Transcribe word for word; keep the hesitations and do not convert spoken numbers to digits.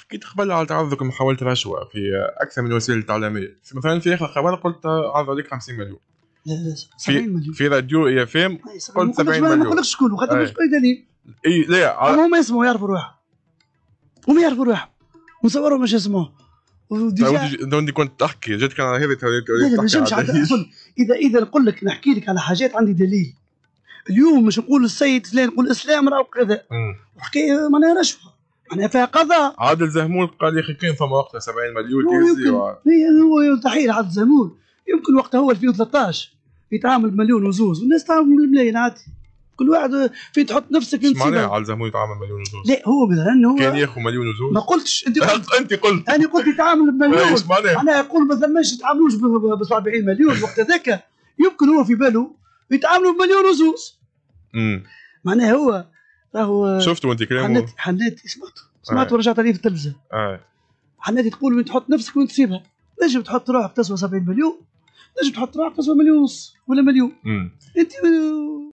حكيت قبل على تعرضك لمحاولة رشوة في أكثر من وسيلة إعلامية، مثلا في آخر خبر قلت عرض عليك خمسين مليون. لا لا سبعين مليون في راديو اي اف ام قلت سبعين مليون. ما نقولكش شكون وخاطر مش اي دليل. اي لا اما هما يسمعوا يعرفوا روحهم، هما يعرفوا روحهم ونصوروا مش يسمعوا. دوني كنت تحكي جيت كان على هذا لا لا ما نجمش. اذا اذا نقول لك نحكي لك على حاجات عندي دليل. اليوم مش نقول السيد فلان نقول اسلام راه كذا وحكايه معناها رشوه معناها فيها قضاء. عادل زهمول قال يا اخي كان فما وقتها سبعين مليون تيزي هو تحيه عادل زهمول. يمكن وقتها هو ألفين وثلاثطاش يتعامل بمليون وزوز والناس تعامل بالملايين عادي. كل واحد في تحط نفسك انت. معناها عادل زهمول يتعامل مليون وزوز؟ لا هو مثلا هو كان ياخذ مليون وزوز. ما قلتش انت قلت انت قلت انا قلت يتعامل بمليون. معناها يقول ما ثماش يتعاملوش ب سبعين مليون وقت ذاك. يمكن هو في باله يتعاملوا بمليون وزوز. امم معناها هو راهو شفتوا انت كلامه؟ حناتي حناتي سمعته سمعته آه. ورجعت عليه في التلفزه. اه حناتي تقول وين تحط نفسك وين تسيبها. نجم تحط روحك تسوى سبعين مليون، نجم تحط روحك تسوى مليون ونص ولا مليون. امم انت